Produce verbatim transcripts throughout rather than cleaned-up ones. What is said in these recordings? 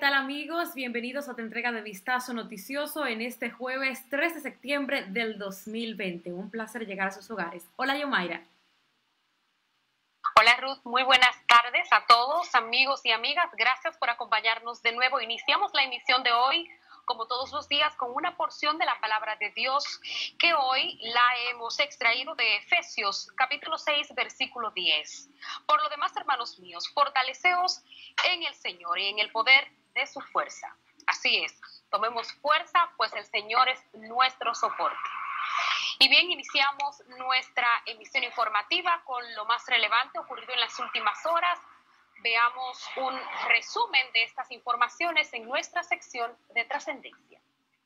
tal amigos? Bienvenidos a otra entrega de Vistazo Noticioso en este jueves tres de septiembre del dos mil veinte. Un placer llegar a sus hogares. Hola, Yomaira. Hola Ruth, muy buenas tardes a todos amigos y amigas. Gracias por acompañarnos de nuevo. Iniciamos la emisión de hoy, como todos los días, con una porción de la palabra de Dios que hoy la hemos extraído de Efesios capítulo seis, versículo diez. Por lo demás, hermanos míos, fortaleceos en el Señor y en el poder de su fuerza. Así es, tomemos fuerza, pues el Señor es nuestro soporte. Y bien, iniciamos nuestra emisión informativa con lo más relevante ocurrido en las últimas horas. Veamos un resumen de estas informaciones en nuestra sección de trascendencia.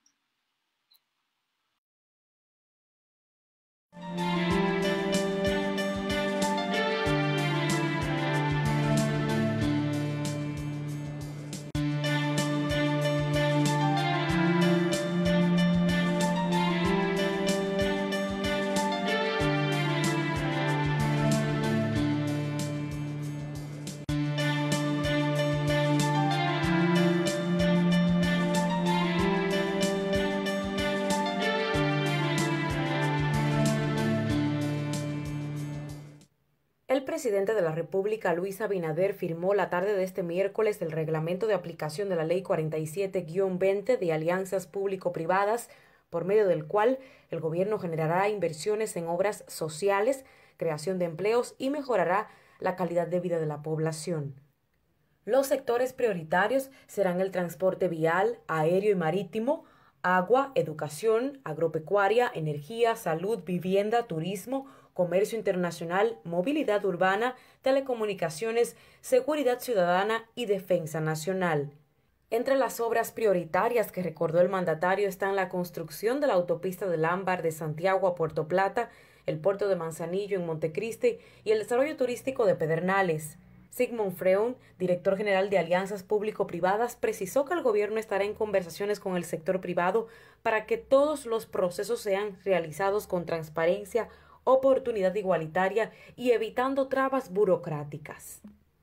El presidente de la República, Luis Abinader, firmó la tarde de este miércoles el reglamento de aplicación de la Ley cuarenta y siete guión veinte de alianzas público-privadas, por medio del cual el gobierno generará inversiones en obras sociales, creación de empleos y mejorará la calidad de vida de la población. Los sectores prioritarios serán el transporte vial, aéreo y marítimo, agua, educación, agropecuaria, energía, salud, vivienda, turismo, comercio internacional, movilidad urbana, telecomunicaciones, seguridad ciudadana y defensa nacional. Entre las obras prioritarias que recordó el mandatario están la construcción de la autopista del Ámbar de Santiago a Puerto Plata, el puerto de Manzanillo en Montecristi y el desarrollo turístico de Pedernales. Sigmund Freund, director general de Alianzas Público-Privadas, precisó que el gobierno estará en conversaciones con el sector privado para que todos los procesos sean realizados con transparencia, oportunidad igualitaria y evitando trabas burocráticas.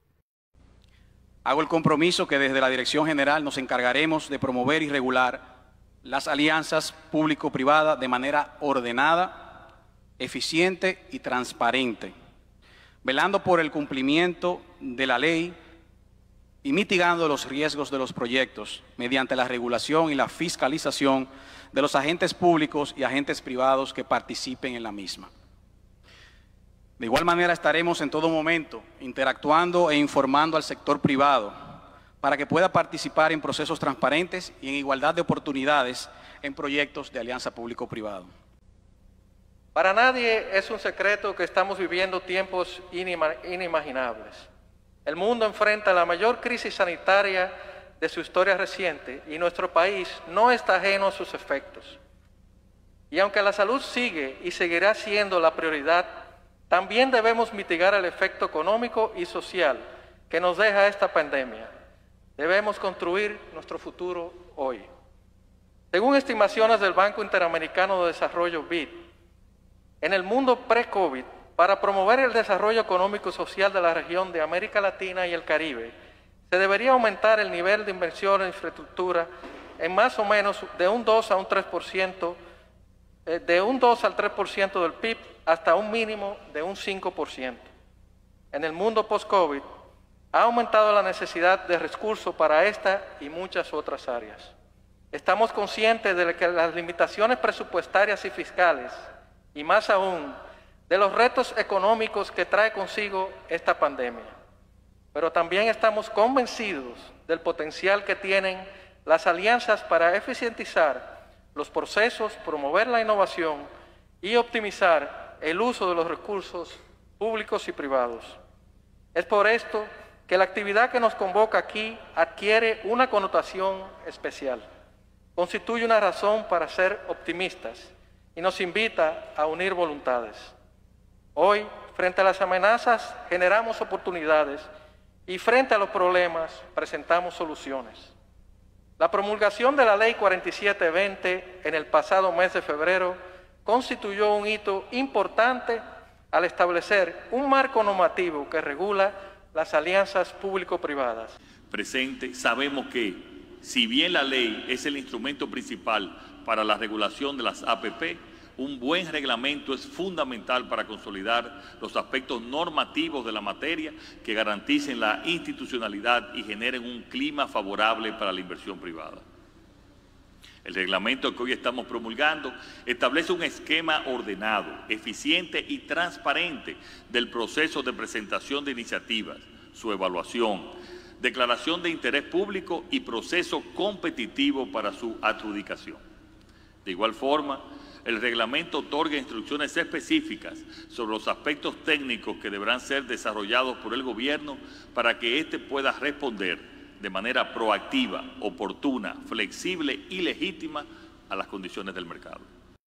Hago el compromiso que desde la Dirección General nos encargaremos de promover y regular las alianzas público-privadas de manera ordenada, eficiente y transparente, velando por el cumplimiento de la ley y mitigando los riesgos de los proyectos mediante la regulación y la fiscalización de los agentes públicos y agentes privados que participen en la misma. De igual manera estaremos en todo momento interactuando e informando al sector privado para que pueda participar en procesos transparentes y en igualdad de oportunidades en proyectos de alianza público-privado. Para nadie es un secreto que estamos viviendo tiempos inima- inimaginables. El mundo enfrenta la mayor crisis sanitaria de su historia reciente y nuestro país no está ajeno a sus efectos. Y aunque la salud sigue y seguirá siendo la prioridad, también debemos mitigar el efecto económico y social que nos deja esta pandemia. Debemos construir nuestro futuro hoy. Según estimaciones del Banco Interamericano de Desarrollo, B I D, en el mundo pre-COVID, para promover el desarrollo económico y social de la región de América Latina y el Caribe, se debería aumentar el nivel de inversión en infraestructura en más o menos de un dos a un tres por ciento, eh, de un dos al tres por ciento del P I B hasta un mínimo de un cinco por ciento. En el mundo post-COVID, ha aumentado la necesidad de recursos para esta y muchas otras áreas. Estamos conscientes de que las limitaciones presupuestarias y fiscales, y más aún, de los retos económicos que trae consigo esta pandemia. Pero también estamos convencidos del potencial que tienen las alianzas para eficientizar los procesos, promover la innovación y optimizar el uso de los recursos públicos y privados. Es por esto que la actividad que nos convoca aquí adquiere una connotación especial. Constituye una razón para ser optimistas y nos invita a unir voluntades. Hoy, frente a las amenazas, generamos oportunidades y frente a los problemas, presentamos soluciones. La promulgación de la Ley cuarenta y siete veinte en el pasado mes de febrero constituyó un hito importante al establecer un marco normativo que regula las alianzas público-privadas. Presente, sabemos que Si bien la ley es el instrumento principal para la regulación de las A P P, un buen reglamento es fundamental para consolidar los aspectos normativos de la materia que garanticen la institucionalidad y generen un clima favorable para la inversión privada. El reglamento que hoy estamos promulgando establece un esquema ordenado, eficiente y transparente del proceso de presentación de iniciativas, su evaluación, declaración de interés público y proceso competitivo para su adjudicación. De igual forma, el reglamento otorga instrucciones específicas sobre los aspectos técnicos que deberán ser desarrollados por el gobierno para que éste pueda responder de manera proactiva, oportuna, flexible y legítima a las condiciones del mercado.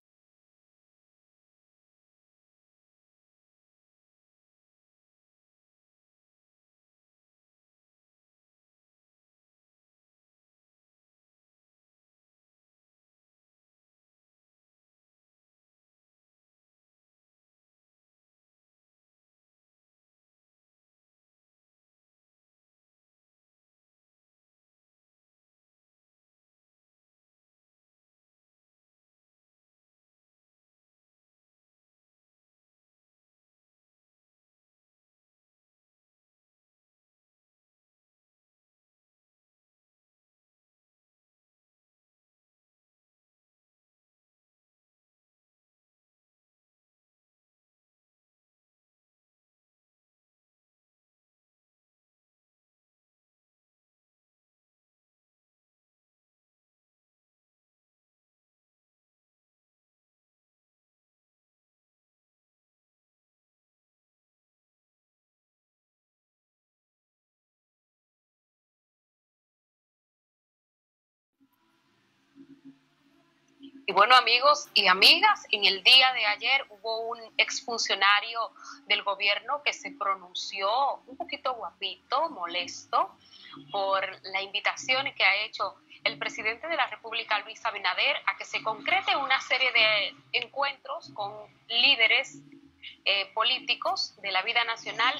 Y bueno, amigos y amigas, en el día de ayer hubo un exfuncionario del gobierno que se pronunció un poquito guapito, molesto, por la invitación que ha hecho el presidente de la República, Luis Abinader, a que se concrete una serie de encuentros con líderes eh, políticos de la vida nacional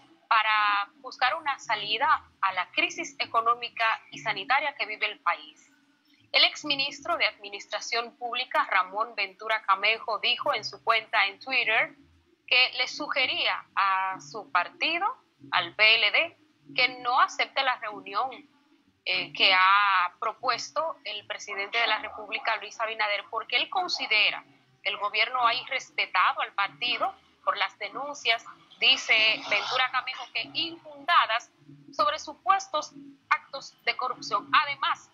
para buscar una salida a la crisis económica y sanitaria que vive el país. El exministro de Administración Pública, Ramón Ventura Camejo, dijo en su cuenta en Twitter que le sugería a su partido, al P L D, que no acepte la reunión eh, que ha propuesto el presidente de la República, Luis Abinader, porque él considera que el gobierno ha irrespetado al partido por las denuncias, dice Ventura Camejo, que infundadas sobre supuestos actos de corrupción. Además,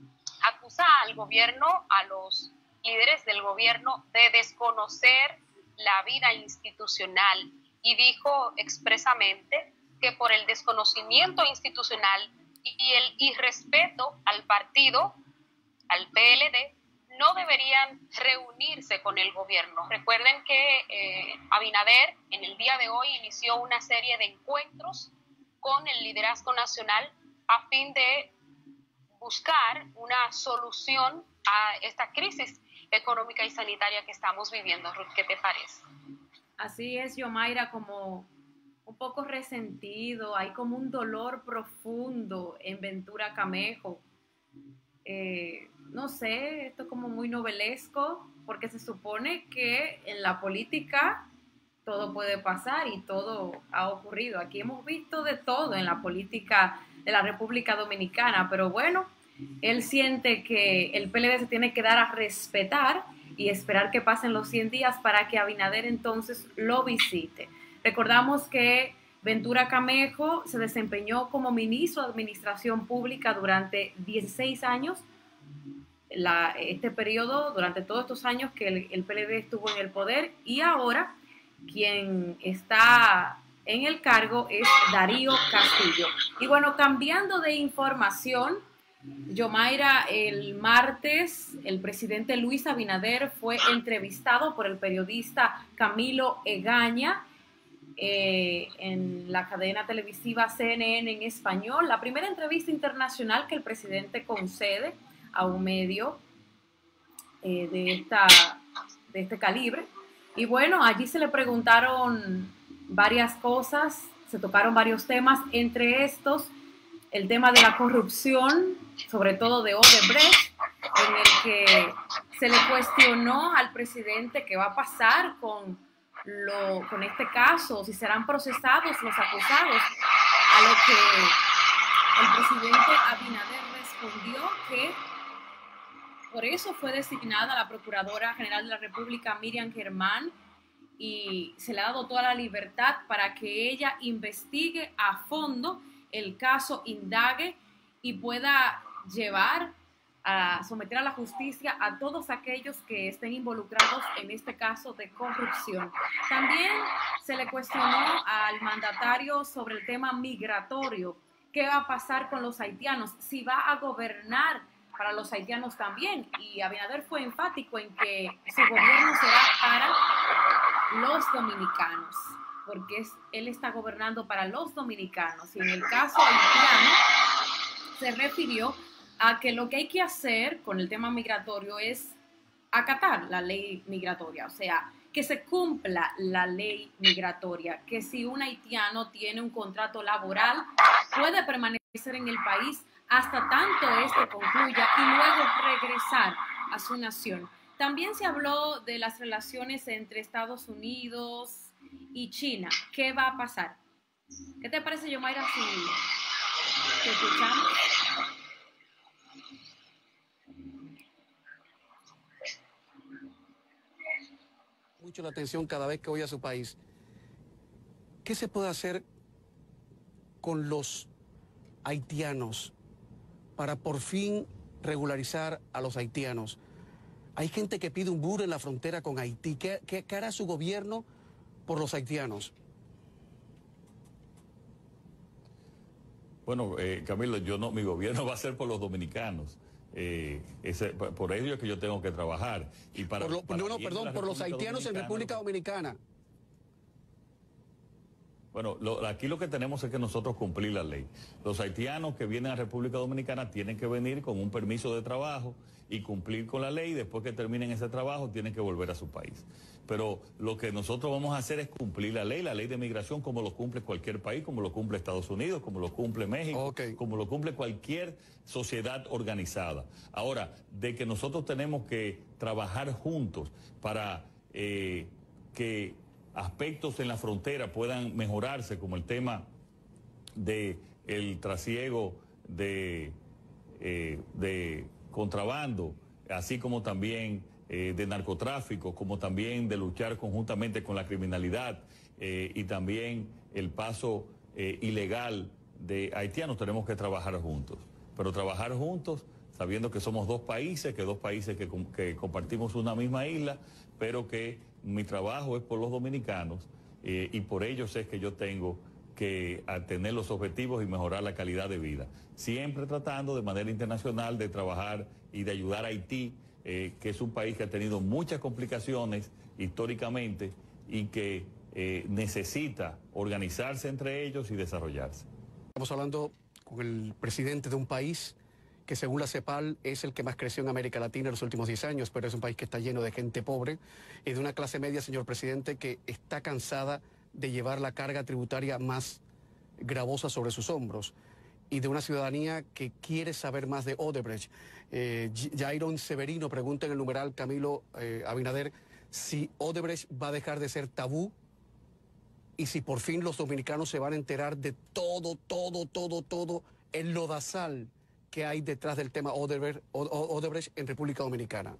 acusa al gobierno, a los líderes del gobierno, de desconocer la vida institucional y dijo expresamente que por el desconocimiento institucional y el irrespeto al partido, al P L D, no deberían reunirse con el gobierno. Recuerden que eh, Abinader en el día de hoy inició una serie de encuentros con el liderazgo nacional a fin de buscar una solución a esta crisis económica y sanitaria que estamos viviendo. Ruth, ¿qué te parece? Así es, Yomaira, como un poco resentido, hay como un dolor profundo en Ventura Camejo. Eh, no sé, esto es como muy novelesco, porque se supone que en la política todo puede pasar y todo ha ocurrido. Aquí hemos visto de todo en la política de la República Dominicana, pero bueno, él siente que el P L D se tiene que dar a respetar y esperar que pasen los cien días para que Abinader entonces lo visite. Recordamos que Ventura Camejo se desempeñó como ministro de Administración Pública durante dieciséis años, la, este periodo, durante todos estos años que el, el P L D estuvo en el poder, y ahora quien está en el cargo es Darío Castillo. Y bueno, cambiando de información, Yomaira, el martes el presidente Luis Abinader fue entrevistado por el periodista Camilo Egaña eh, en la cadena televisiva C N N en español, la primera entrevista internacional que el presidente concede a un medio eh, de, esta, de este calibre. Y bueno, allí se le preguntaron varias cosas, se tocaron varios temas, entre estos el tema de la corrupción, sobre todo de Odebrecht, en el que se le cuestionó al presidente qué va a pasar con, lo, con este caso, si serán procesados los acusados, a lo que el presidente Abinader respondió que por eso fue designada la Procuradora General de la República, Miriam Germán, y se le ha dado toda la libertad para que ella investigue a fondo el caso, indague y pueda llevar a someter a la justicia a todos aquellos que estén involucrados en este caso de corrupción. También se le cuestionó al mandatario sobre el tema migratorio. ¿Qué va a pasar con los haitianos? Si va a gobernar para los haitianos también. Y Abinader fue enfático en que su gobierno será para los dominicanos, porque es, él está gobernando para los dominicanos. Y en el caso haitiano se refirió a que lo que hay que hacer con el tema migratorio es acatar la ley migratoria, o sea, que se cumpla la ley migratoria, que si un haitiano tiene un contrato laboral, puede permanecer en el país hasta tanto este concluya y luego regresar a su nación. También se habló de las relaciones entre Estados Unidos y China. ¿Qué va a pasar? ¿Qué te parece, Yomaira, si te escuchamos? Mucho la atención cada vez que voy a su país. ¿Qué se puede hacer con los haitianos para por fin regularizar a los haitianos? Hay gente que pide un muro en la frontera con Haití. ¿Qué, qué, qué hará su gobierno por los haitianos? Bueno, eh, Camilo, yo no, mi gobierno va a ser por los dominicanos. Eh, ese, por ello es que yo tengo que trabajar. Y para, por lo, para no, no, perdón, por los haitianos en República Dominicana. Bueno, lo, aquí lo que tenemos es que nosotros cumplir la ley. Los haitianos que vienen a República Dominicana tienen que venir con un permiso de trabajo y cumplir con la ley. Después que terminen ese trabajo tienen que volver a su país. Pero lo que nosotros vamos a hacer es cumplir la ley, la ley de migración como lo cumple cualquier país, como lo cumple Estados Unidos, como lo cumple México, okay, como lo cumple cualquier sociedad organizada. Ahora, de que nosotros tenemos que trabajar juntos para eh, que aspectos en la frontera puedan mejorarse, como el tema del trasiego de, eh, de contrabando, así como también eh, de narcotráfico, como también de luchar conjuntamente con la criminalidad eh, y también el paso eh, ilegal de haitianos. Tenemos que trabajar juntos, pero trabajar juntos sabiendo que somos dos países, que dos países que, que compartimos una misma isla, pero que mi trabajo es por los dominicanos eh, y por ellos es que yo tengo que tener los objetivos y mejorar la calidad de vida. Siempre tratando de manera internacional de trabajar y de ayudar a Haití, eh, que es un país que ha tenido muchas complicaciones históricamente y que eh, necesita organizarse entre ellos y desarrollarse. Estamos hablando con el presidente de un país que según la CEPAL es el que más creció en América Latina en los últimos diez años, pero es un país que está lleno de gente pobre y de una clase media, señor presidente, que está cansada de llevar la carga tributaria más gravosa sobre sus hombros y de una ciudadanía que quiere saber más de Odebrecht. Eh, Jairon Severino pregunta en el numeral Camilo eh, Abinader si Odebrecht va a dejar de ser tabú y si por fin los dominicanos se van a enterar de todo, todo, todo, todo el lodazal que hay detrás del tema Odebrecht, Odebrecht en República Dominicana.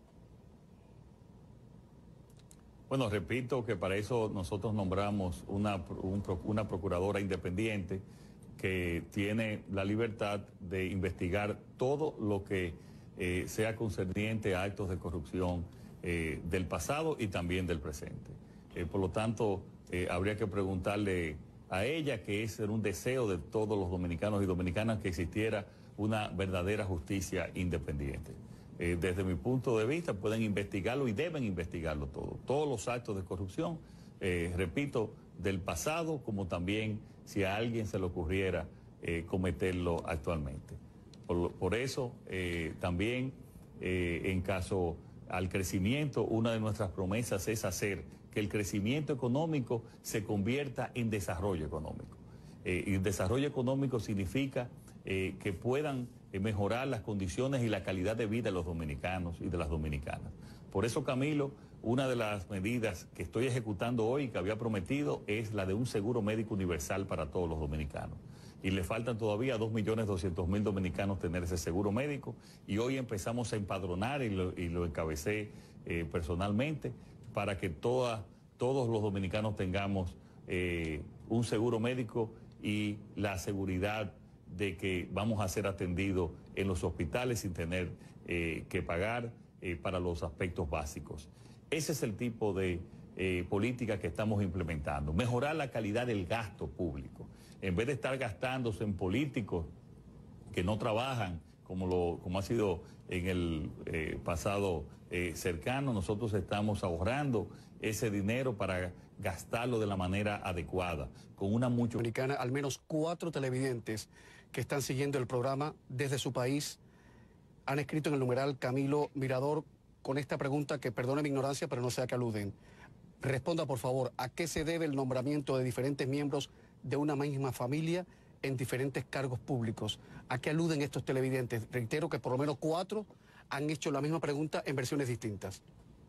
Bueno, repito que para eso nosotros nombramos una, un, una procuradora independiente que tiene la libertad de investigar todo lo que eh, sea concerniente a actos de corrupción eh, del pasado y también del presente. Eh, por lo tanto, eh, habría que preguntarle a ella, que es un deseo de todos los dominicanos y dominicanas, que existiera una verdadera justicia independiente. Eh, desde mi punto de vista pueden investigarlo y deben investigarlo todo. Todos los actos de corrupción, eh, repito, del pasado, como también si a alguien se le ocurriera eh, cometerlo actualmente. Por, por eso eh, también eh, en caso al crecimiento, una de nuestras promesas es hacer que el crecimiento económico se convierta en desarrollo económico. Eh, y el desarrollo económico significa eh, que puedan eh, mejorar las condiciones y la calidad de vida de los dominicanos y de las dominicanas. Por eso, Camilo, una de las medidas que estoy ejecutando hoy, que había prometido, es la de un seguro médico universal para todos los dominicanos. Y le faltan todavía a dos millones doscientos mil dominicanos tener ese seguro médico, y hoy empezamos a empadronar, y lo, y lo encabecé eh, personalmente, para que toda, todos los dominicanos tengamos eh, un seguro médico y la seguridad de que vamos a ser atendidos en los hospitales sin tener eh, que pagar eh, para los aspectos básicos. Ese es el tipo de eh, política que estamos implementando. Mejorar la calidad del gasto público. En vez de estar gastándose en políticos que no trabajan, como, lo, como ha sido en el eh, pasado eh, cercano, nosotros estamos ahorrando ese dinero para gastarlo de la manera adecuada, con una mucho... Americana, al menos cuatro televidentes que están siguiendo el programa desde su país han escrito en el numeral Camilo Mirador con esta pregunta que, perdone mi ignorancia, pero no sé a qué aluden. Responda, por favor, ¿a qué se debe el nombramiento de diferentes miembros de una misma familia en diferentes cargos públicos? ¿A qué aluden estos televidentes? Reitero que por lo menos cuatro han hecho la misma pregunta en versiones distintas.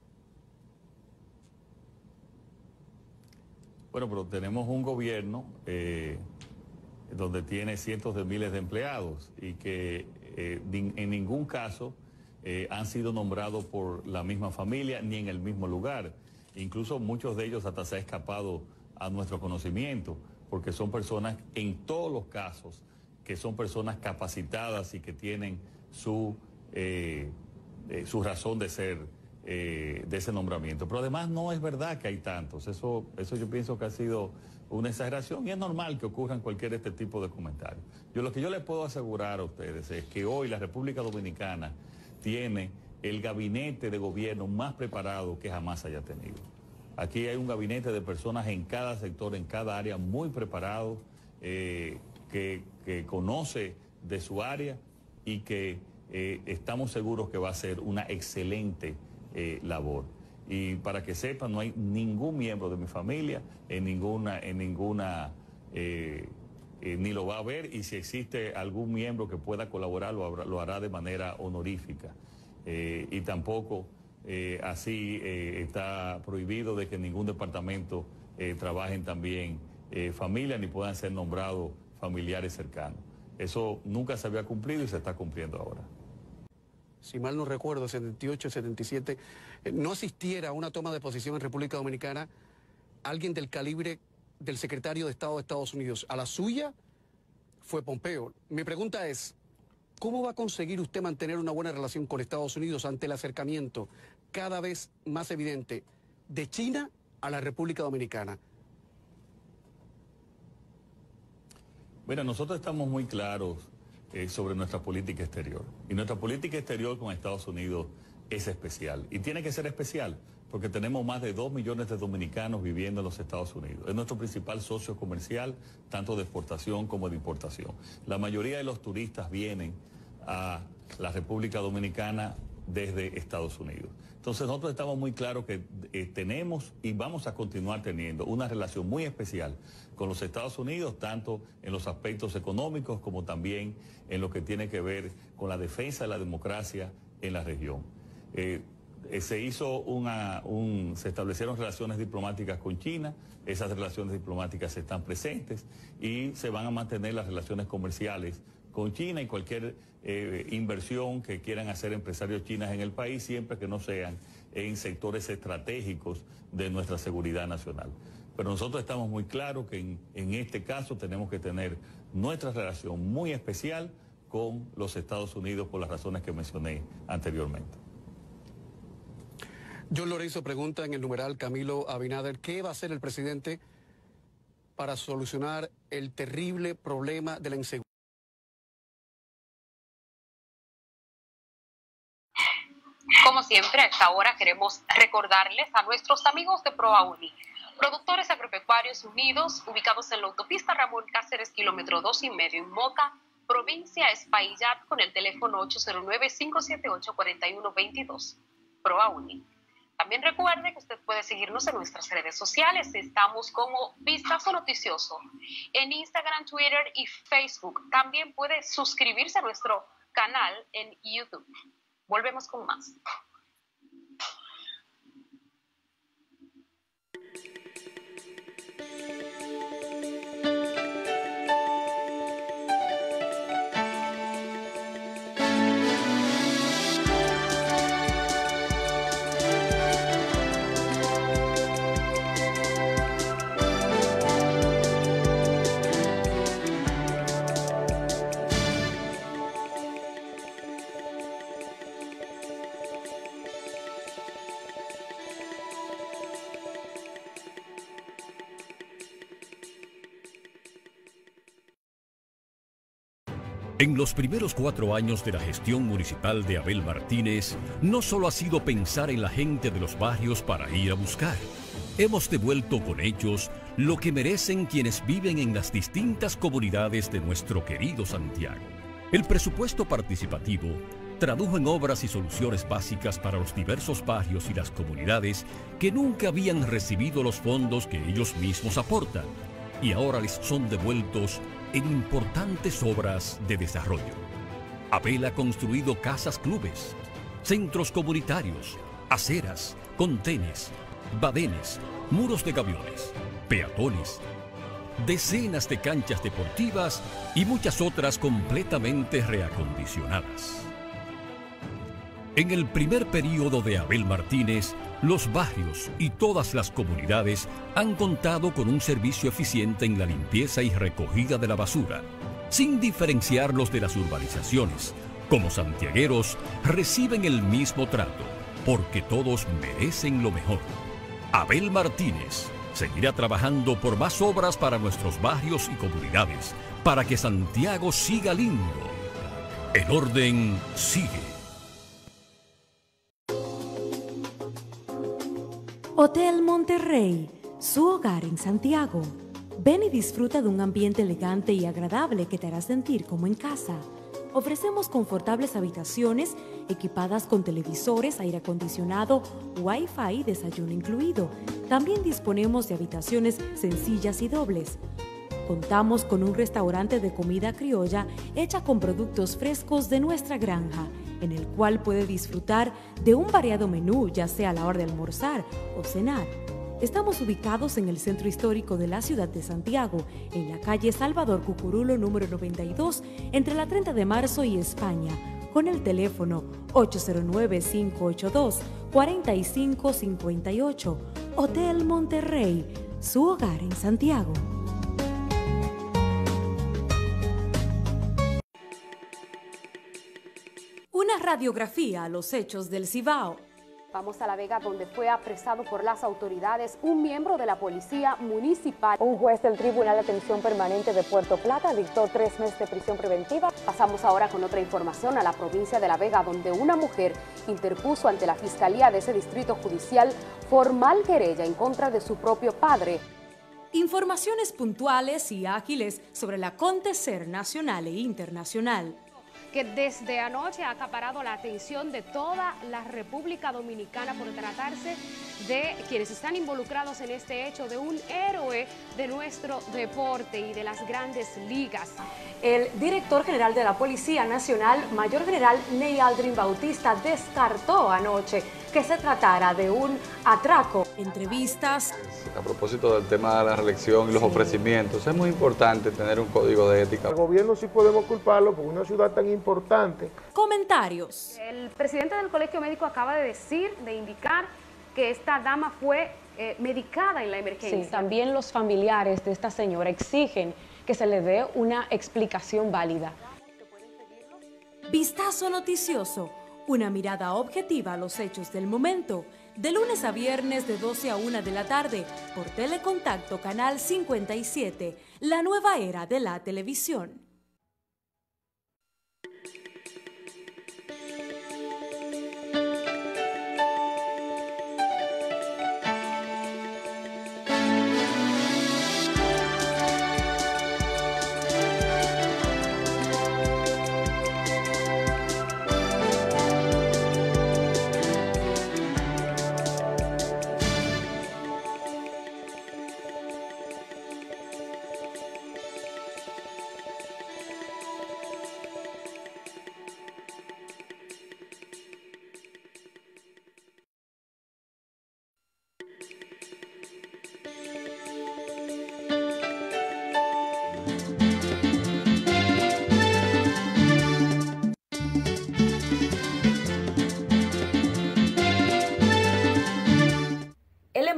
Bueno, pero tenemos un gobierno eh, donde tiene cientos de miles de empleados y que eh, en ningún caso eh, han sido nombrados por la misma familia ni en el mismo lugar. Incluso muchos de ellos hasta se han escapado a nuestro conocimiento, porque son personas, en todos los casos, que son personas capacitadas y que tienen su, eh, eh, su razón de ser eh, de ese nombramiento. Pero además no es verdad que hay tantos. Eso, eso yo pienso que ha sido una exageración y es normal que ocurran cualquier este tipo de comentarios. Yo lo que yo les puedo asegurar a ustedes es que hoy la República Dominicana tiene el gabinete de gobierno más preparado que jamás haya tenido. Aquí hay un gabinete de personas en cada sector, en cada área, muy preparados, eh, que, que conoce de su área y que eh, estamos seguros que va a ser una excelente eh, labor. Y para que sepan, no hay ningún miembro de mi familia en ninguna, en ninguna eh, eh, ni lo va a ver, y si existe algún miembro que pueda colaborar, lo, habrá, lo hará de manera honorífica. Eh, y tampoco eh, así eh, está prohibido de que ningún departamento eh, trabajen también eh, familias ni puedan ser nombrados familiares cercanos. Eso nunca se había cumplido y se está cumpliendo ahora. Si mal no recuerdo, setenta y ocho, setenta y siete, eh, no asistiera a una toma de posición en República Dominicana alguien del calibre del secretario de Estado de Estados Unidos. A la suya fue Pompeo. Mi pregunta es, ¿cómo va a conseguir usted mantener una buena relación con Estados Unidos ante el acercamiento cada vez más evidente de China a la República Dominicana? Mira, nosotros estamos muy claros eh, sobre nuestra política exterior. Y nuestra política exterior con Estados Unidos es especial. Y tiene que ser especial porque tenemos más de dos millones de dominicanos viviendo en los Estados Unidos. Es nuestro principal socio comercial, tanto de exportación como de importación. La mayoría de los turistas vienen a la República Dominicana desde Estados Unidos. Entonces nosotros estamos muy claros que eh, tenemos y vamos a continuar teniendo una relación muy especial con los Estados Unidos, tanto en los aspectos económicos como también en lo que tiene que ver con la defensa de la democracia en la región. Eh, eh, se hizo una, un, se establecieron relaciones diplomáticas con China, esas relaciones diplomáticas están presentes y se van a mantener las relaciones comerciales con China y cualquier eh, inversión que quieran hacer empresarios chinos en el país, siempre que no sean en sectores estratégicos de nuestra seguridad nacional. Pero nosotros estamos muy claros que en, en este caso tenemos que tener nuestra relación muy especial con los Estados Unidos por las razones que mencioné anteriormente. John Lorenzo pregunta en el numeral Camilo Abinader, ¿qué va a hacer el presidente para solucionar el terrible problema de la inseguridad? Como siempre, a esta hora queremos recordarles a nuestros amigos de ProAuni, productores agropecuarios unidos, ubicados en la autopista Ramón Cáceres, kilómetro dos y medio en Moca, provincia Espaillat, con el teléfono ocho cero nueve, cinco siete ocho, cuatro uno dos dos. ProAuni. También recuerde que usted puede seguirnos en nuestras redes sociales. Estamos como Vistazo Noticioso en Instagram, Twitter y Facebook. También puede suscribirse a nuestro canal en YouTube. Volvemos con más. En los primeros cuatro años de la gestión municipal de Abel Martínez, no solo ha sido pensar en la gente de los barrios para ir a buscar. Hemos devuelto con hechos lo que merecen quienes viven en las distintas comunidades de nuestro querido Santiago. El presupuesto participativo tradujo en obras y soluciones básicas para los diversos barrios y las comunidades que nunca habían recibido los fondos que ellos mismos aportan, y ahora les son devueltos en importantes obras de desarrollo. Abel ha construido casas clubes, centros comunitarios, aceras, contenes, badenes, muros de gaviones, peatones, decenas de canchas deportivas y muchas otras completamente reacondicionadas. En el primer periodo de Abel Martínez, los barrios y todas las comunidades han contado con un servicio eficiente en la limpieza y recogida de la basura, sin diferenciarlos de las urbanizaciones. Como santiagueros, reciben el mismo trato, porque todos merecen lo mejor. Abel Martínez seguirá trabajando por más obras para nuestros barrios y comunidades, para que Santiago siga lindo. El orden sigue. Hotel Monterrey, su hogar en Santiago. Ven y disfruta de un ambiente elegante y agradable que te hará sentir como en casa. Ofrecemos confortables habitaciones equipadas con televisores, aire acondicionado, Wi-Fi y desayuno incluido. También disponemos de habitaciones sencillas y dobles. Contamos con un restaurante de comida criolla hecha con productos frescos de nuestra granja, en el cual puede disfrutar de un variado menú, ya sea a la hora de almorzar o cenar. Estamos ubicados en el centro histórico de la ciudad de Santiago, en la calle Salvador Cucurulo número noventa y dos, entre la treinta de marzo y España, con el teléfono ocho cero nueve, cinco ocho dos, cuatro cinco cinco ocho. Hotel Monterrey, su hogar en Santiago. Una radiografía a los hechos del Cibao. Vamos a La Vega, donde fue apresado por las autoridades un miembro de la policía municipal. Un juez del Tribunal de Atención Permanente de Puerto Plata dictó tres meses de prisión preventiva. Pasamos ahora con otra información a la provincia de La Vega, donde una mujer interpuso ante la Fiscalía de ese distrito judicial formal querella en contra de su propio padre. Informaciones puntuales y ágiles sobre el acontecer nacional e internacional, que desde anoche ha acaparado la atención de toda la República Dominicana por tratarse de quienes están involucrados en este hecho, de un héroe de nuestro deporte y de las grandes ligas. El director general de la Policía Nacional, Mayor General Ney Aldrin Bautista, descartó anoche que se tratara de un atraco. Entrevistas. A propósito del tema de la reelección y los sí. ofrecimientos, es muy importante tener un código de ética. Al gobierno sí podemos culparlo por una ciudad tan importante. Comentarios. El presidente del Colegio Médico acaba de decir, de indicar que esta dama fue eh, medicada en la emergencia. Sí, también los familiares de esta señora exigen que se le dé una explicación válida. Vistazo noticioso, una mirada objetiva a los hechos del momento, de lunes a viernes de doce a una de la tarde, por Telecontacto Canal cincuenta y siete, la nueva era de la televisión.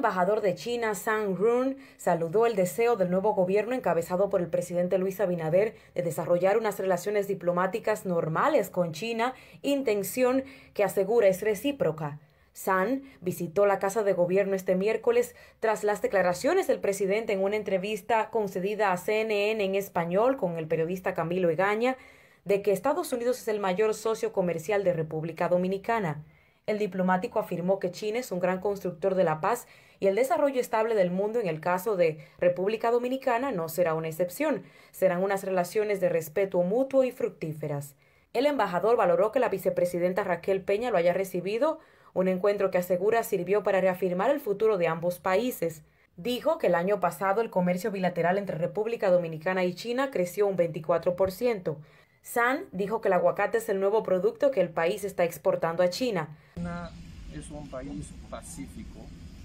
embajador de China, Zhang Run, saludó el deseo del nuevo gobierno encabezado por el presidente Luis Abinader de desarrollar unas relaciones diplomáticas normales con China, intención que asegura es recíproca. Zhang visitó la Casa de Gobierno este miércoles tras las declaraciones del presidente en una entrevista concedida a C N N en español con el periodista Camilo Egaña de que Estados Unidos es el mayor socio comercial de República Dominicana. El diplomático afirmó que China es un gran constructor de la paz y el desarrollo estable del mundo. En el caso de República Dominicana no será una excepción. Serán unas relaciones de respeto mutuo y fructíferas. El embajador valoró que la vicepresidenta Raquel Peña lo haya recibido, un encuentro que asegura sirvió para reafirmar el futuro de ambos países. Dijo que el año pasado el comercio bilateral entre República Dominicana y China creció un veinticuatro por ciento. Zhang dijo que el aguacate es el nuevo producto que el país está exportando a China. China es un país pacífico,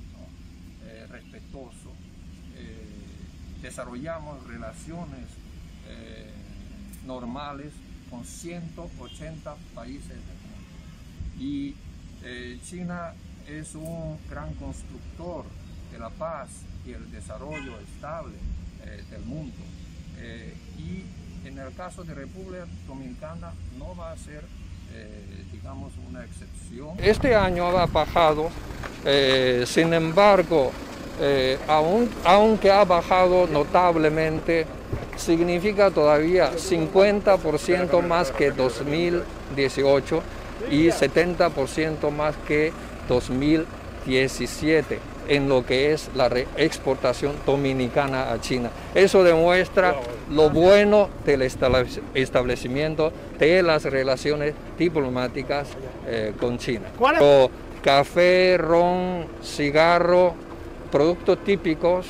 ¿no? eh, respetuoso. Eh, desarrollamos relaciones eh, normales con ciento ochenta países del mundo. Y eh, China es un gran constructor de la paz y el desarrollo estable eh, del mundo. Eh, y en el caso de República Dominicana no va a ser, eh, digamos, una excepción. Este año ha bajado, eh, sin embargo, eh, aun, aunque ha bajado notablemente, significa todavía cincuenta por ciento más que dos mil dieciocho y setenta por ciento más que dos mil diecisiete. En lo que es la exportación dominicana a China. Eso demuestra lo bueno del establecimiento de las relaciones diplomáticas eh, con China. O café, ron, cigarro, productos típicos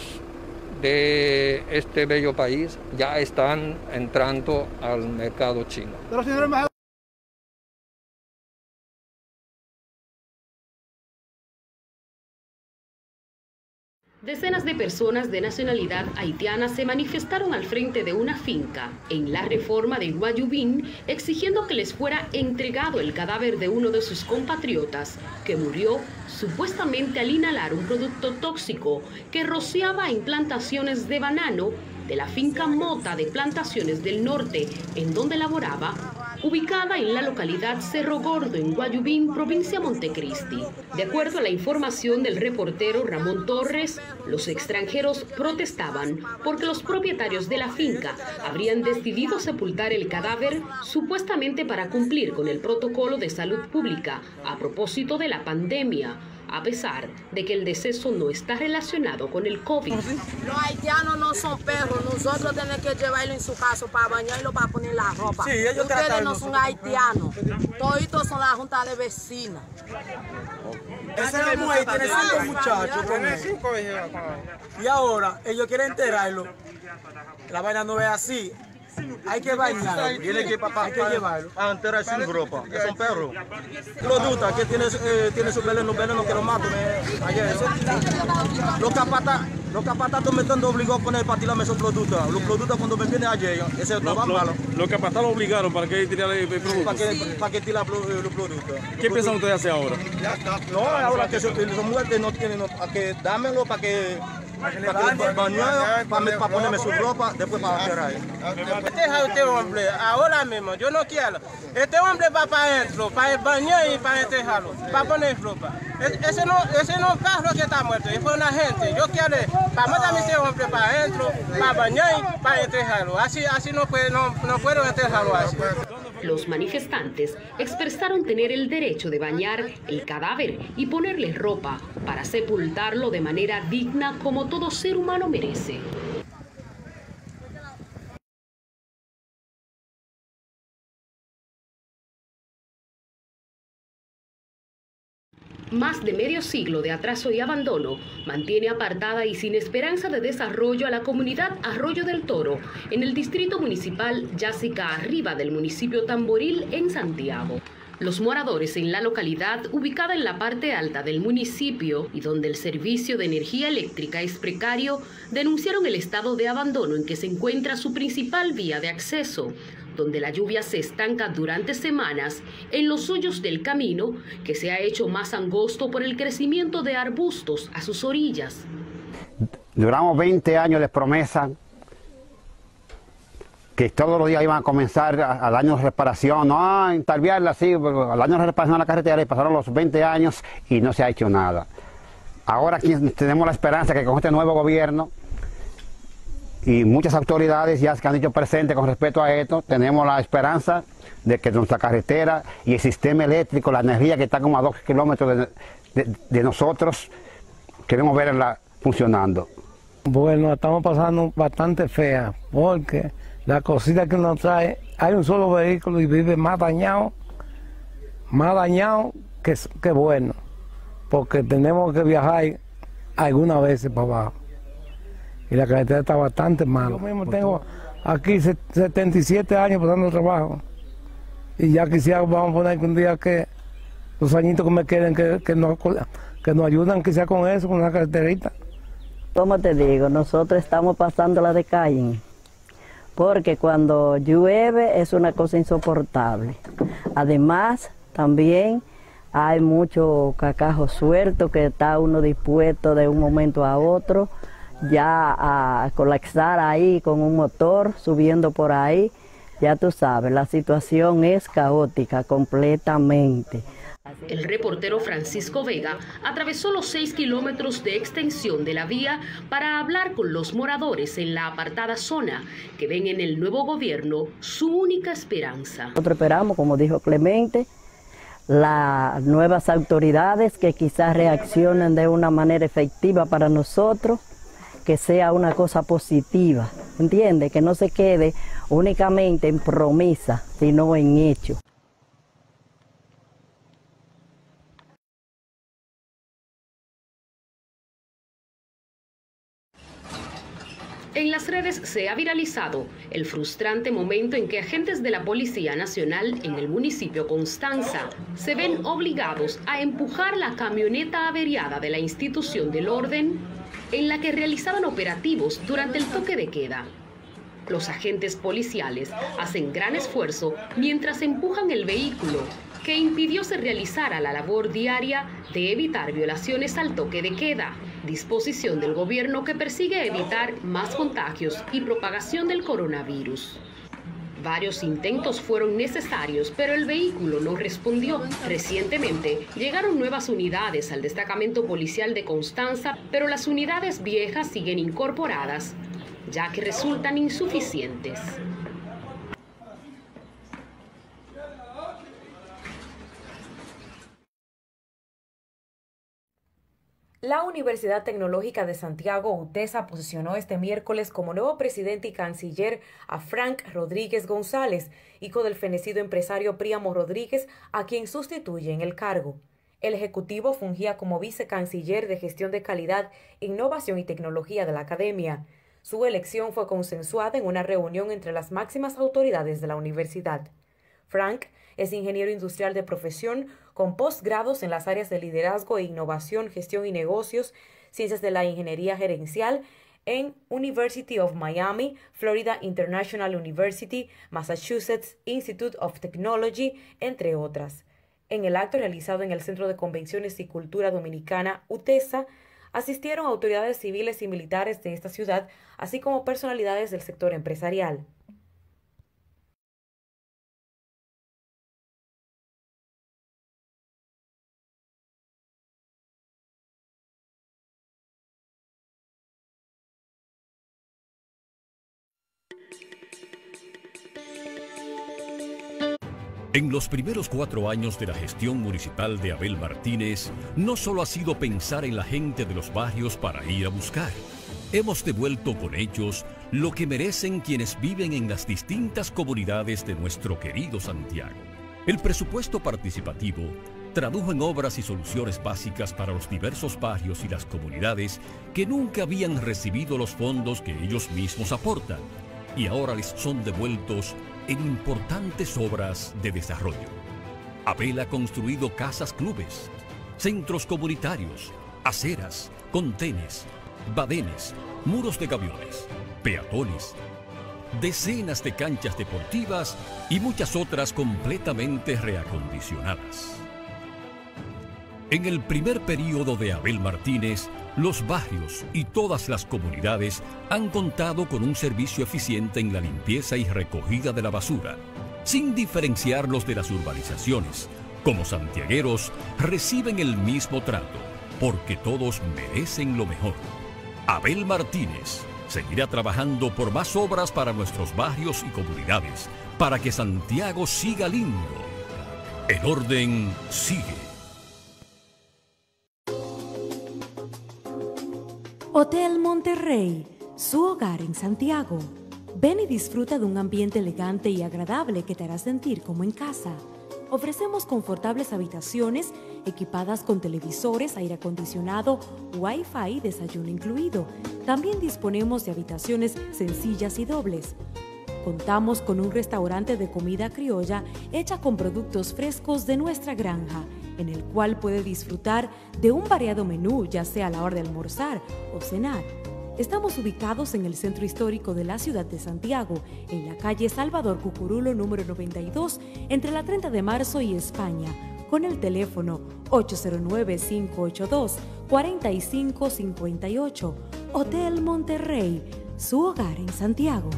de este bello país ya están entrando al mercado chino. Decenas de personas de nacionalidad haitiana se manifestaron al frente de una finca en la Reforma de Guayubín exigiendo que les fuera entregado el cadáver de uno de sus compatriotas que murió supuestamente al inhalar un producto tóxico que rociaba en plantaciones de banano de la finca Mota de Plantaciones del Norte, en donde laboraba, ubicada en la localidad Cerro Gordo, en Guayubín, provincia Montecristi. De acuerdo a la información del reportero Ramón Torres, los extranjeros protestaban porque los propietarios de la finca habrían decidido sepultar el cadáver supuestamente para cumplir con el protocolo de salud pública a propósito de la pandemia, a pesar de que el deceso no está relacionado con el COVID. Los haitianos no son perros, nosotros tenemos que llevarlo en su casa para bañarlo, para poner la ropa. Sí, ellos Ustedes no son haitianos, todos son la junta de vecinas. Esa mujer tiene cinco muchachos con él. Y ahora ellos quieren enterarlo. La vaina no es así. Hay que bañarlo. Tiene que, papá, hay que llevarlo. A enterar sin ropa, que son perros. Los dutas que tiene, eh, tiene su veneno, veneno que lo matan. Eh, los capatas, los capatas me están obligados a poner para tirarme esos productos. Los productos cuando me vienen ayer, ese no va malo. Los capatas lo obligaron para que tirara el producto. Para que, para que tire los productos. ¿Qué piensan ustedes hacer ahora? No, ahora que son muertes no tienen, que dámelo para que para que para, para ponerme su ropa, después para enterrar. Deja este hombre, ahora mismo, yo no quiero. Este hombre va para adentro, para bañar y para enterrarlo, para poner ropa. Ese no, ese no es carro que está muerto, es una gente. Yo quiero, para mandar a este hombre para adentro, para bañar y para enterrarlo. Así, así no, puede, no, no puedo enterrarlo así. Los manifestantes expresaron tener el derecho de bañar el cadáver y ponerle ropa para sepultarlo de manera digna como todo ser humano merece. Más de medio siglo de atraso y abandono mantiene apartada y sin esperanza de desarrollo a la comunidad Arroyo del Toro en el distrito municipal Yásica Arriba del municipio Tamboril en Santiago. Los moradores en la localidad, ubicada en la parte alta del municipio y donde el servicio de energía eléctrica es precario, denunciaron el estado de abandono en que se encuentra su principal vía de acceso, donde la lluvia se estanca durante semanas en los hoyos del camino, que se ha hecho más angosto por el crecimiento de arbustos a sus orillas. Duramos veinte años de promesa que todos los días iban a comenzar al año de reparación, no, entalviarla así, al año de reparación de la carretera, y pasaron los veinte años y no se ha hecho nada. Ahora aquí tenemos la esperanza que con este nuevo gobierno y muchas autoridades ya se han dicho presentes con respecto a esto, tenemos la esperanza de que nuestra carretera y el sistema eléctrico, la energía que está como a dos kilómetros de, de, de nosotros, queremos verla funcionando. Bueno, estamos pasando bastante fea, porque la cosita que nos trae, hay un solo vehículo y vive más dañado, más dañado que, que bueno, porque tenemos que viajar algunas veces para abajo. Y la carretera está bastante mala. Yo mismo tengo aquí setenta y siete años pasando trabajo. Y ya quisiera, vamos a poner un día que los añitos que me queden, que, que, nos, que nos ayudan quizá con eso, con una carreterita. Como te digo, nosotros estamos pasando la de calle, porque cuando llueve es una cosa insoportable. Además, también hay mucho cacajo suelto que está uno dispuesto de un momento a otro ya a colapsar ahí con un motor subiendo por ahí. Ya tú sabes, la situación es caótica completamente. El reportero Francisco Vega atravesó los seis kilómetros de extensión de la vía para hablar con los moradores en la apartada zona que ven en el nuevo gobierno su única esperanza. Nosotros esperamos, como dijo Clemente, las nuevas autoridades que quizás reaccionen de una manera efectiva para nosotros, que sea una cosa positiva, ¿entiende? Que no se quede únicamente en promesa, sino en hecho. En las redes se ha viralizado el frustrante momento en que agentes de la Policía Nacional en el municipio Constanza se ven obligados a empujar la camioneta averiada de la institución del orden en la que realizaban operativos durante el toque de queda. Los agentes policiales hacen gran esfuerzo mientras empujan el vehículo que impidió se realizara la labor diaria de evitar violaciones al toque de queda, disposición del gobierno que persigue evitar más contagios y propagación del coronavirus. Varios intentos fueron necesarios, pero el vehículo no respondió. Recientemente llegaron nuevas unidades al destacamento policial de Constanza, pero las unidades viejas siguen incorporadas, ya que resultan insuficientes. La Universidad Tecnológica de Santiago, UTESA, posicionó este miércoles como nuevo presidente y canciller a Frank Rodríguez González, hijo del fenecido empresario Príamo Rodríguez, a quien sustituye en el cargo. El ejecutivo fungía como vicecanciller de Gestión de Calidad, Innovación y Tecnología de la Academia. Su elección fue consensuada en una reunión entre las máximas autoridades de la universidad. Frank es ingeniero industrial de profesión con posgrados en las áreas de liderazgo e innovación, gestión y negocios, ciencias de la ingeniería gerencial en University of Miami, Florida International University, Massachusetts Institute of Technology, entre otras. En el acto realizado en el Centro de Convenciones y Cultura Dominicana, UTESA, asistieron autoridades civiles y militares de esta ciudad, así como personalidades del sector empresarial. En los primeros cuatro años de la gestión municipal de Abel Martínez, no solo ha sido pensar en la gente de los barrios para ir a buscar. Hemos devuelto con hechos lo que merecen quienes viven en las distintas comunidades de nuestro querido Santiago. El presupuesto participativo tradujo en obras y soluciones básicas para los diversos barrios y las comunidades que nunca habían recibido los fondos que ellos mismos aportan, y ahora les son devueltos en importantes obras de desarrollo. Abel ha construido casas clubes, centros comunitarios, aceras, contenes, badenes, muros de gaviones, peatones, decenas de canchas deportivas y muchas otras completamente reacondicionadas. En el primer período de Abel Martínez, los barrios y todas las comunidades han contado con un servicio eficiente en la limpieza y recogida de la basura, sin diferenciarlos de las urbanizaciones. Como santiagueros, reciben el mismo trato, porque todos merecen lo mejor. Abel Martínez seguirá trabajando por más obras para nuestros barrios y comunidades, para que Santiago siga lindo. El orden sigue. Hotel Monterrey, su hogar en Santiago. Ven y disfruta de un ambiente elegante y agradable que te hará sentir como en casa. Ofrecemos confortables habitaciones equipadas con televisores, aire acondicionado, Wi-Fi y desayuno incluido. También disponemos de habitaciones sencillas y dobles. Contamos con un restaurante de comida criolla hecha con productos frescos de nuestra granja, en el cual puede disfrutar de un variado menú, ya sea a la hora de almorzar o cenar. Estamos ubicados en el centro histórico de la ciudad de Santiago, en la calle Salvador Cucurulo número noventa y dos, entre la treinta de marzo y España, con el teléfono ocho cero nueve, cinco ocho dos, cuatro cinco cinco ocho. Hotel Monterrey, su hogar en Santiago.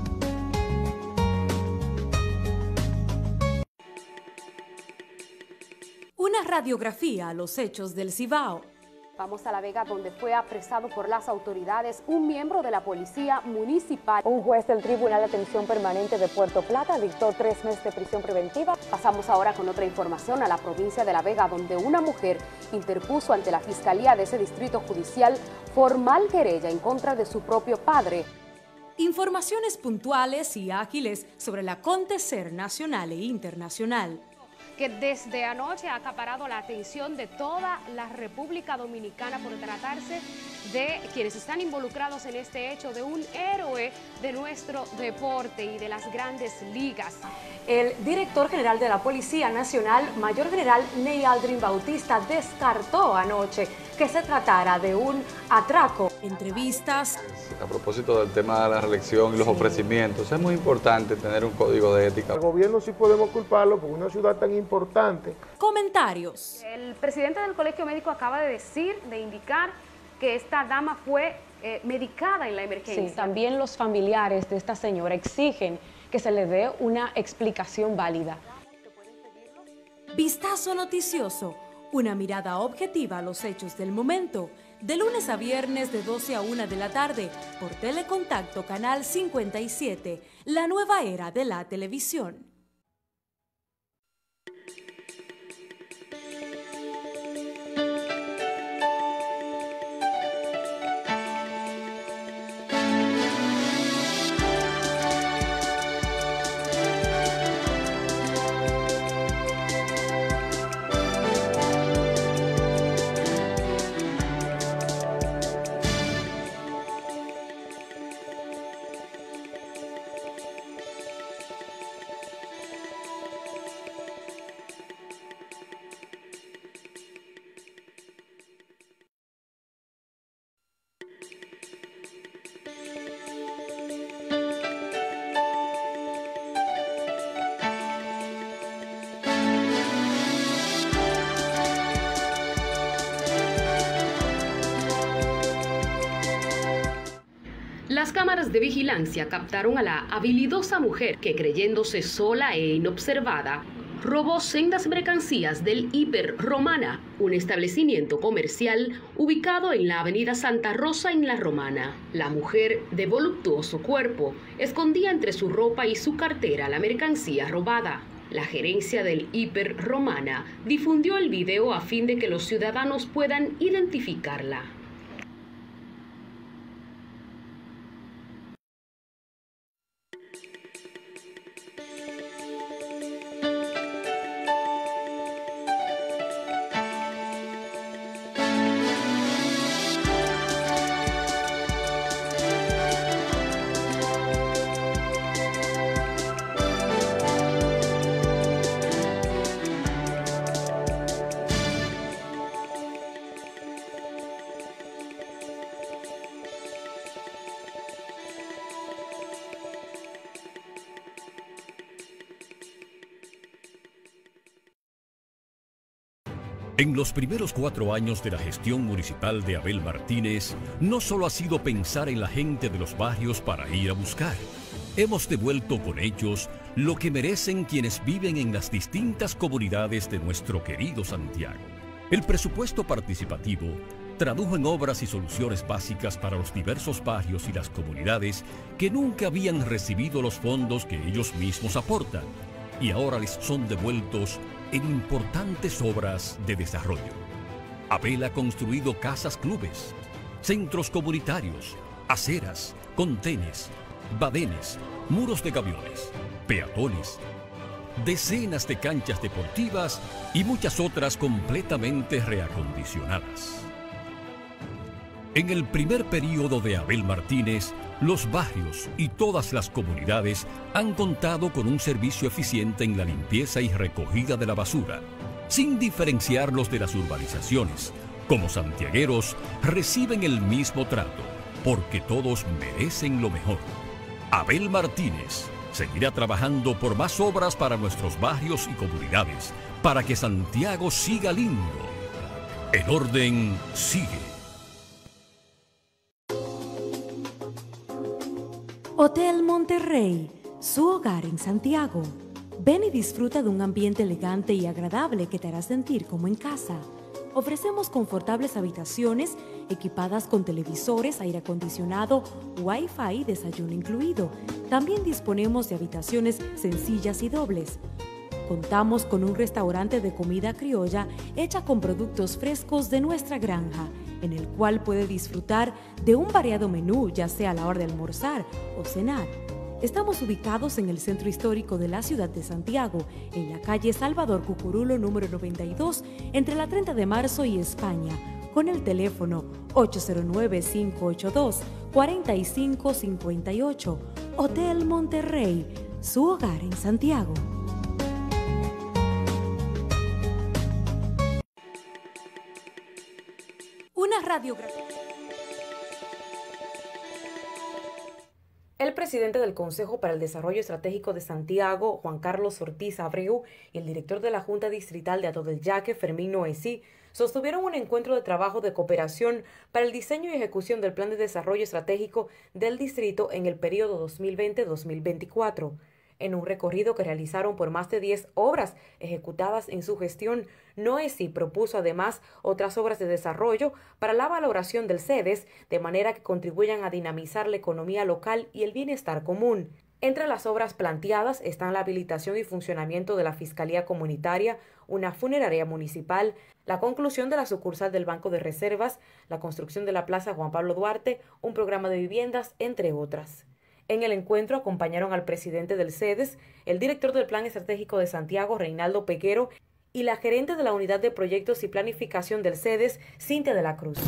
Una radiografía a los hechos del Cibao. Vamos a La Vega, donde fue apresado por las autoridades un miembro de la Policía Municipal. Un juez del Tribunal de Atención Permanente de Puerto Plata dictó tres meses de prisión preventiva. Pasamos ahora con otra información a la provincia de La Vega, donde una mujer interpuso ante la Fiscalía de ese distrito judicial formal querella en contra de su propio padre. Informaciones puntuales y ágiles sobre el acontecer nacional e internacional, que desde anoche ha acaparado la atención de toda la República Dominicana por tratarse de quienes están involucrados en este hecho, de un héroe de nuestro deporte y de las grandes ligas. El director general de la Policía Nacional, Mayor General Ney Aldrin Bautista, descartó anoche que se tratara de un atraco. Entrevistas. A propósito del tema de la reelección y los sí. ofrecimientos, es muy importante tener un código de ética. Al gobierno sí podemos culparlo por una ciudad tan importante. Comentarios. El presidente del Colegio Médico acaba de decir, de indicar que esta dama fue eh, medicada en la emergencia. Sí, también los familiares de esta señora exigen que se le dé una explicación válida. Vistazo noticioso, una mirada objetiva a los hechos del momento, de lunes a viernes de doce a una de la tarde, por Telecontacto Canal cincuenta y siete, la nueva era de la televisión. Las cámaras de vigilancia captaron a la habilidosa mujer que, creyéndose sola e inobservada, robó sendas mercancías del Hiper Romana, un establecimiento comercial ubicado en la avenida Santa Rosa en La Romana. La mujer, de voluptuoso cuerpo, escondía entre su ropa y su cartera la mercancía robada. La gerencia del Hiper Romana difundió el video a fin de que los ciudadanos puedan identificarla. En los primeros cuatro años de la gestión municipal de Abel Martínez, no solo ha sido pensar en la gente de los barrios para ir a buscar. Hemos devuelto con hechos lo que merecen quienes viven en las distintas comunidades de nuestro querido Santiago. El presupuesto participativo tradujo en obras y soluciones básicas para los diversos barrios y las comunidades que nunca habían recibido los fondos que ellos mismos aportan y ahora les son devueltos en importantes obras de desarrollo. Abel ha construido casas clubes, centros comunitarios, aceras, contenes, badenes, muros de gaviones, peatones, decenas de canchas deportivas y muchas otras completamente reacondicionadas. En el primer período de Abel Martínez, los barrios y todas las comunidades han contado con un servicio eficiente en la limpieza y recogida de la basura, sin diferenciarlos de las urbanizaciones. Como santiagueros, reciben el mismo trato, porque todos merecen lo mejor. Abel Martínez seguirá trabajando por más obras para nuestros barrios y comunidades, para que Santiago siga lindo. El orden sigue. Hotel Monterrey, su hogar en Santiago. Ven y disfruta de un ambiente elegante y agradable que te hará sentir como en casa. Ofrecemos confortables habitaciones equipadas con televisores, aire acondicionado, Wi-Fi y desayuno incluido. También disponemos de habitaciones sencillas y dobles. Contamos con un restaurante de comida criolla hecha con productos frescos de nuestra granja, en el cual puede disfrutar de un variado menú, ya sea a la hora de almorzar o cenar. Estamos ubicados en el centro histórico de la ciudad de Santiago, en la calle Salvador Cucurulo número noventa y dos, entre la treinta de marzo y España, con el teléfono ocho cero nueve, cinco ocho dos, cuatro cinco cinco ocho. Hotel Monterrey, su hogar en Santiago. Una radiografía. El presidente del Consejo para el Desarrollo Estratégico de Santiago, Juan Carlos Ortiz Abreu, y el director de la Junta Distrital de Hato del Yaque, Fermín Noesí, sostuvieron un encuentro de trabajo de cooperación para el diseño y ejecución del Plan de Desarrollo Estratégico del Distrito en el periodo dos mil veinte a dos mil veinticuatro. En un recorrido que realizaron por más de diez obras ejecutadas en su gestión, Noesí propuso además otras obras de desarrollo para la valoración del C E D E S, de manera que contribuyan a dinamizar la economía local y el bienestar común. Entre las obras planteadas están la habilitación y funcionamiento de la Fiscalía Comunitaria, una funeraria municipal, la conclusión de la sucursal del Banco de Reservas, la construcción de la Plaza Juan Pablo Duarte, un programa de viviendas, entre otras. En el encuentro acompañaron al presidente del C E D E S, el director del Plan Estratégico de Santiago, Reinaldo Peguero, y la gerente de la Unidad de Proyectos y Planificación del C E D E S, Cintia de la Cruz.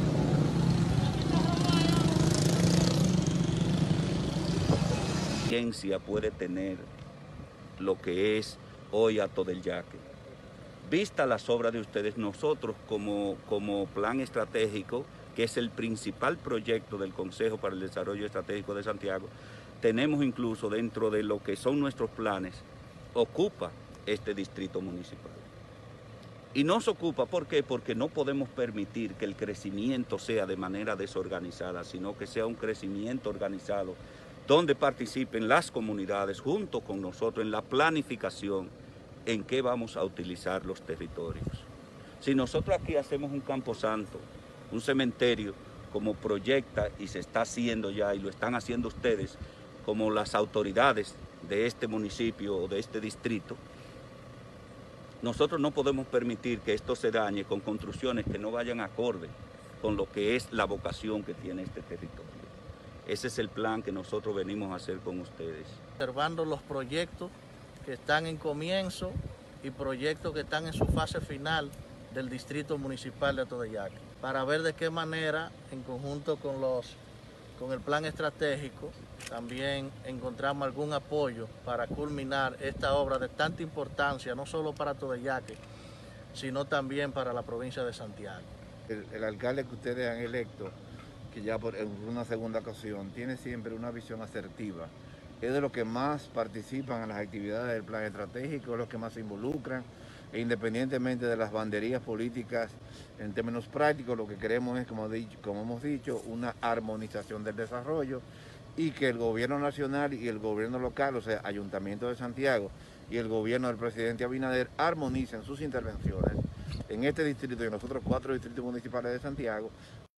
Ciencia puede tener lo que es hoy Hato del Yaque. Vista las obras de ustedes, nosotros como, como plan estratégico, que es el principal proyecto del Consejo para el Desarrollo Estratégico de Santiago, tenemos incluso dentro de lo que son nuestros planes, ocupa este distrito municipal. Y nos ocupa, ¿por qué? Porque no podemos permitir que el crecimiento sea de manera desorganizada, sino que sea un crecimiento organizado, donde participen las comunidades junto con nosotros en la planificación en qué vamos a utilizar los territorios. Si nosotros aquí hacemos un camposanto, un cementerio, como proyecta y se está haciendo ya, y lo están haciendo ustedes, como las autoridades de este municipio o de este distrito, nosotros no podemos permitir que esto se dañe con construcciones que no vayan acorde con lo que es la vocación que tiene este territorio. Ese es el plan que nosotros venimos a hacer con ustedes. Observando los proyectos que están en comienzo y proyectos que están en su fase final del Distrito Municipal de Hato del Yaque, para ver de qué manera, en conjunto con, los, con el plan estratégico, también encontramos algún apoyo para culminar esta obra de tanta importancia, no solo para Hato del Yaque, sino también para la provincia de Santiago. El, el alcalde que ustedes han electo, que ya por una segunda ocasión, tiene siempre una visión asertiva. Es de los que más participan en las actividades del plan estratégico, es los que más se involucran, e independientemente de las banderías políticas, en términos prácticos, lo que queremos es, como, dicho, como hemos dicho, una armonización del desarrollo y que el gobierno nacional y el gobierno local, o sea, Ayuntamiento de Santiago y el gobierno del presidente Abinader armonicen sus intervenciones en este distrito y en los otros cuatro distritos municipales de Santiago.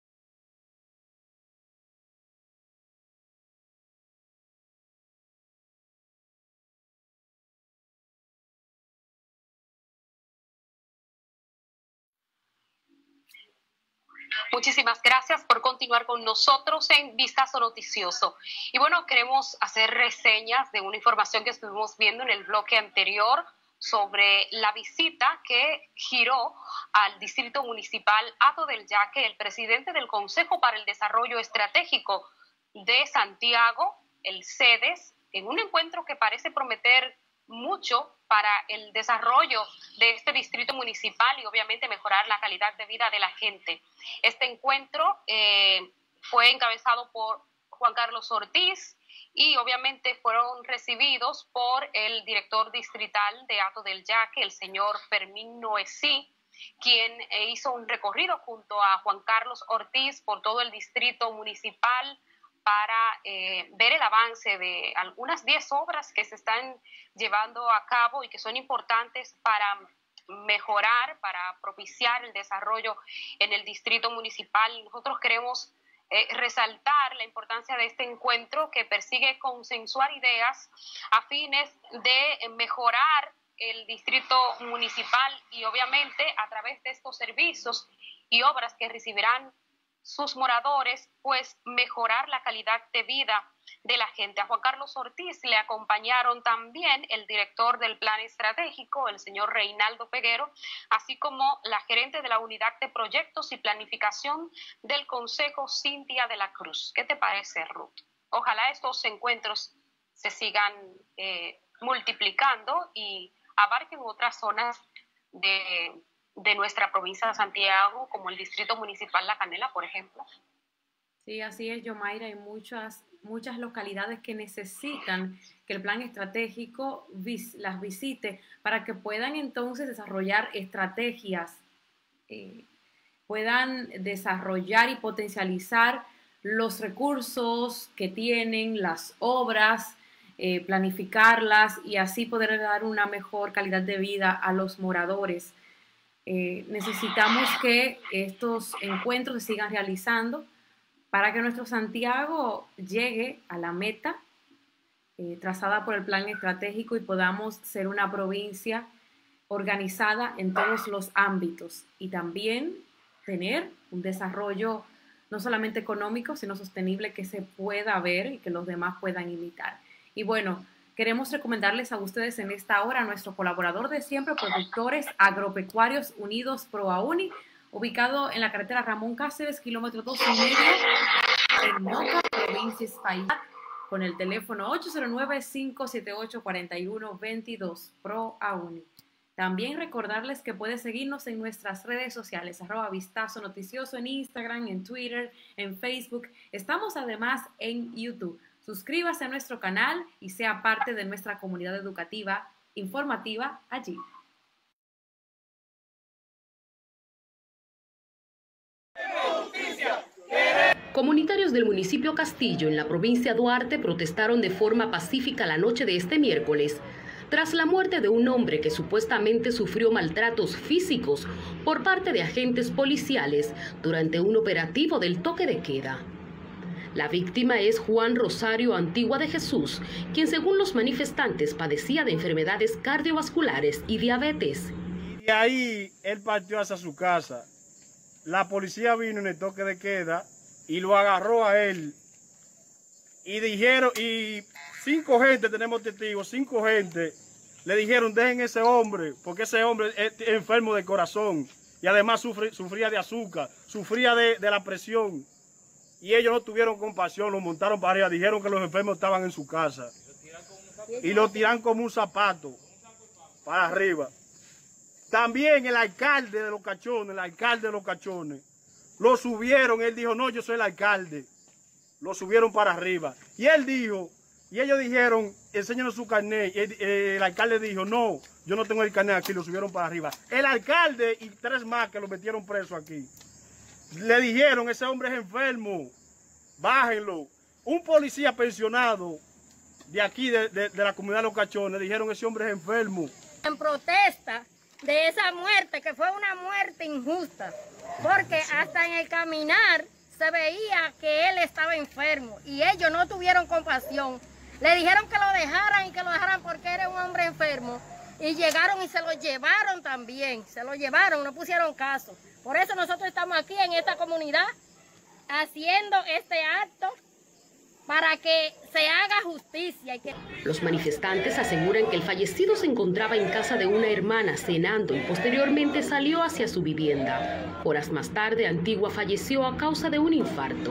Muchísimas gracias por continuar con nosotros en Vistazo Noticioso. Y bueno, queremos hacer reseñas de una información que estuvimos viendo en el bloque anterior sobre la visita que giró al Distrito Municipal Hato del Yaque el presidente del Consejo para el Desarrollo Estratégico de Santiago, el CEDES, en un encuentro que parece prometer mucho para el desarrollo de este distrito municipal y obviamente mejorar la calidad de vida de la gente. Este encuentro eh, fue encabezado por Juan Carlos Ortiz y obviamente fueron recibidos por el director distrital de Hato del Yaque, el señor Fermín Noesí, quien eh, hizo un recorrido junto a Juan Carlos Ortiz por todo el distrito municipal para eh, ver el avance de algunas diez obras que se están llevando a cabo y que son importantes para mejorar, para propiciar el desarrollo en el distrito municipal. Nosotros queremos eh, resaltar la importancia de este encuentro que persigue consensuar ideas a fines de mejorar el distrito municipal y obviamente a través de estos servicios y obras que recibirán sus moradores, pues mejorar la calidad de vida de la gente. A Juan Carlos Ortiz le acompañaron también el director del plan estratégico, el señor Reinaldo Peguero, así como la gerente de la unidad de proyectos y planificación del Consejo, Cintia de la Cruz. ¿Qué te parece, Ruth? Ojalá estos encuentros se sigan eh, multiplicando y abarquen otras zonas de de nuestra provincia de Santiago, como el Distrito Municipal La Canela, por ejemplo. Sí, así es, Yomaira. Hay muchas, muchas localidades que necesitan que el plan estratégico vis, las visite para que puedan entonces desarrollar estrategias, eh, puedan desarrollar y potencializar los recursos que tienen, las obras, eh, planificarlas y así poder dar una mejor calidad de vida a los moradores. Eh, necesitamos que estos encuentros se sigan realizando para que nuestro Santiago llegue a la meta eh, trazada por el plan estratégico y podamos ser una provincia organizada en todos los ámbitos y también tener un desarrollo no solamente económico, sino sostenible que se pueda ver y que los demás puedan imitar. Y bueno, queremos recomendarles a ustedes en esta hora a nuestro colaborador de siempre, Productores Agropecuarios Unidos ProAuni, ubicado en la carretera Ramón Cáceres, kilómetro dos y medio, en Moca, provincia Espaillat, con el teléfono ocho cero nueve, cinco siete ocho, cuatro uno dos dos, ProAuni. También recordarles que pueden seguirnos en nuestras redes sociales, arroba Vistazo Noticioso en Instagram, en Twitter, en Facebook. Estamos además en YouTube. Suscríbase a nuestro canal y sea parte de nuestra comunidad educativa informativa allí. Comunitarios del municipio Castillo, en la provincia de Duarte, protestaron de forma pacífica la noche de este miércoles, tras la muerte de un hombre que supuestamente sufrió maltratos físicos por parte de agentes policiales durante un operativo del toque de queda. La víctima es Juan Rosario Antigua de Jesús, quien según los manifestantes padecía de enfermedades cardiovasculares y diabetes. Y de ahí él partió hacia su casa. La policía vino en el toque de queda y lo agarró a él. Y dijeron, y cinco gente, tenemos testigos, cinco gente, le dijeron dejen ese hombre, porque ese hombre es enfermo de corazón y además sufre, sufría de azúcar, sufría de, de la presión. Y ellos no tuvieron compasión, lo montaron para arriba, dijeron que los enfermos estaban en su casa. Y lo tiran como un zapato para arriba. También el alcalde de Los Cachones, el alcalde de Los Cachones, lo subieron, él dijo, no, yo soy el alcalde. Lo subieron para arriba. Y él dijo, y ellos dijeron, enséñanos su carnet. Y el, el alcalde dijo, no, Yo no tengo el carnet aquí, lo subieron para arriba. El alcalde y tres más que lo metieron preso aquí. Le dijeron, ese hombre es enfermo, bájenlo. Un policía pensionado de aquí, de, de, de la comunidad de Los Cachones, dijeron, ese hombre es enfermo. En protesta de esa muerte, que fue una muerte injusta, porque hasta en el caminar se veía que él estaba enfermo y ellos no tuvieron compasión. Le dijeron que lo dejaran y que lo dejaran porque era un hombre enfermo y llegaron y se lo llevaron también, se lo llevaron, no pusieron caso. Por eso nosotros estamos aquí en esta comunidad haciendo este acto para que se haga justicia. Y que... Los manifestantes aseguran que el fallecido se encontraba en casa de una hermana cenando y posteriormente salió hacia su vivienda. Horas más tarde, Antigua falleció a causa de un infarto.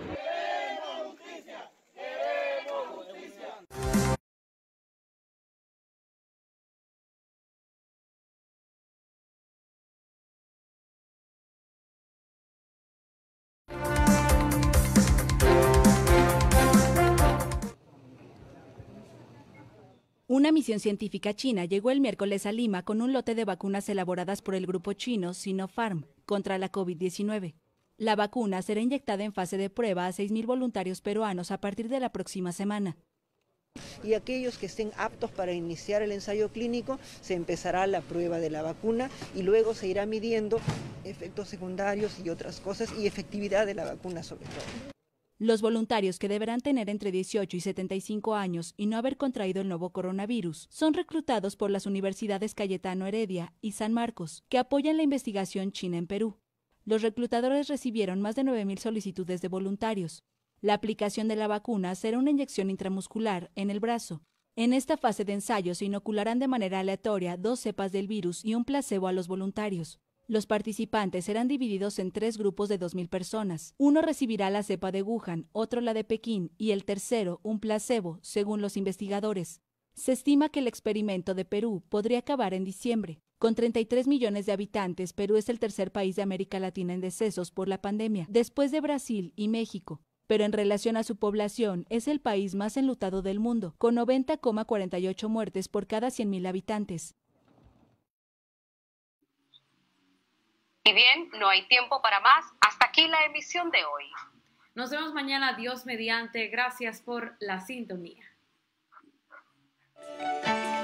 Una misión científica china llegó el miércoles a Lima con un lote de vacunas elaboradas por el grupo chino Sinopharm contra la COVID diecinueve. La vacuna será inyectada en fase de prueba a seis mil voluntarios peruanos a partir de la próxima semana. Y aquellos que estén aptos para iniciar el ensayo clínico, se empezará la prueba de la vacuna y luego se irá midiendo efectos secundarios y otras cosas y efectividad de la vacuna sobre todo. Los voluntarios, que deberán tener entre dieciocho y setenta y cinco años y no haber contraído el nuevo coronavirus, son reclutados por las universidades Cayetano Heredia y San Marcos, que apoyan la investigación china en Perú. Los reclutadores recibieron más de nueve mil solicitudes de voluntarios. La aplicación de la vacuna será una inyección intramuscular en el brazo. En esta fase de ensayo se inocularán de manera aleatoria dos cepas del virus y un placebo a los voluntarios. Los participantes serán divididos en tres grupos de dos mil personas. Uno recibirá la cepa de Wuhan, otro la de Pekín y el tercero un placebo, según los investigadores. Se estima que el experimento de Perú podría acabar en diciembre. Con treinta y tres millones de habitantes, Perú es el tercer país de América Latina en decesos por la pandemia, después de Brasil y México. Pero en relación a su población, es el país más enlutado del mundo, con noventa coma cuarenta y ocho muertes por cada cien mil habitantes. Y bien, no hay tiempo para más. Hasta aquí la emisión de hoy. Nos vemos mañana, Dios mediante. Gracias por la sintonía.